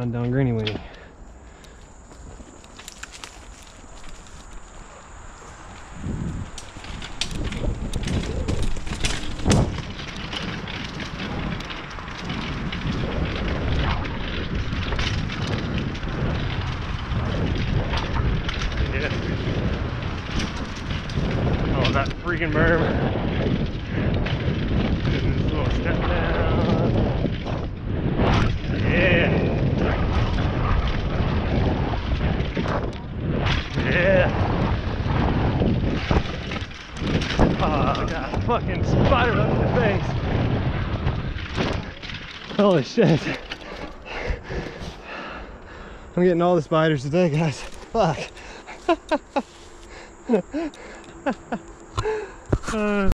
on down Greeny Weenie. Oh, that freaking berm. This little step down. Yeah. Yeah. Oh, I got a fucking spider up in the face. Holy shit. I'm getting all the spiders today, guys. Fuck.